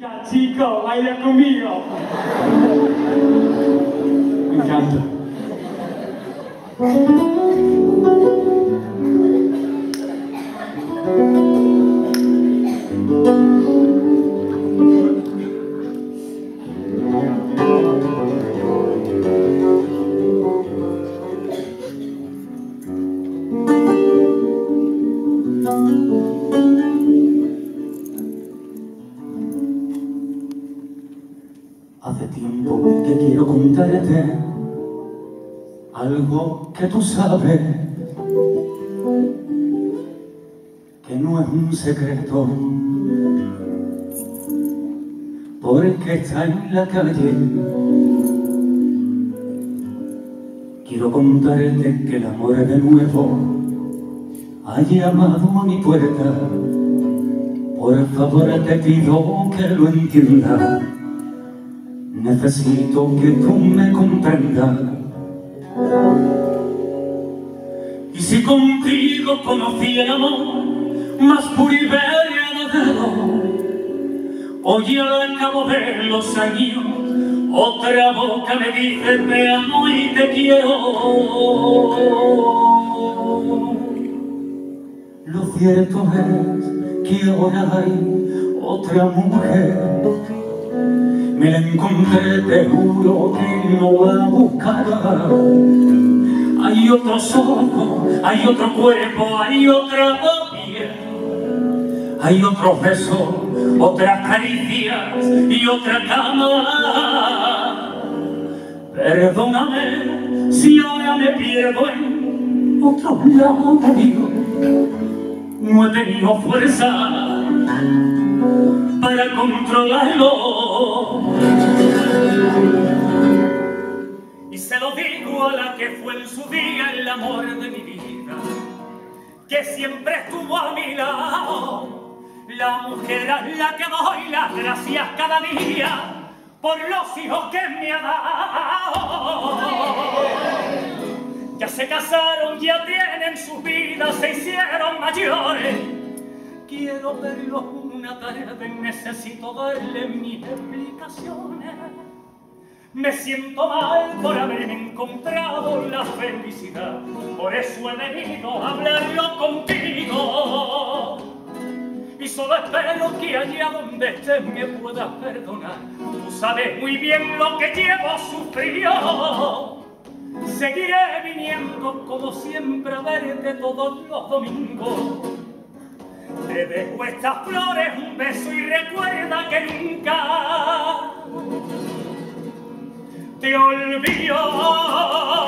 Ya, chico, baila conmigo. Me encanta. Hace tiempo que quiero contarte algo que tú sabes, que no es un secreto, porque está en la calle. Quiero contarte que el amor de nuevo ha llamado a mi puerta. Por favor te pido que lo entiendas. Necesito que tú me comprendas. Y si contigo conocí el amor más puro y verdadero, hoy al cabo de los años otra boca me dice te amo y te quiero. Lo cierto es que ahora hay otra mujer. Me la encontré, te juro que no la buscaba. Hay otros ojos, hay otro cuerpo, hay otra piel, hay otros besos, otras caricias y otra cama. Perdóname si ahora me pierdo en otros labios. No he tenido fuerza para controlarlo. Y se lo digo a la que fue en su día el amor de mi vida, que siempre estuvo a mi lado, la mujer a la que doy las gracias cada día por los hijos que me ha dado. Ya se casaron, ya tienen sus vidas, se hicieron mayores. Quiero verlos una tarde, necesito darle mis explicaciones. Me siento mal por haberme encontrado la felicidad, por eso he venido a hablarlo contigo. Y solo espero que allá donde estés me puedas perdonar. Tú sabes muy bien lo que llevo sufrido. Seguiré viniendo como siempre a verte todos los domingos. Te dejo estas flores, un beso y recuerda que nunca te olvido.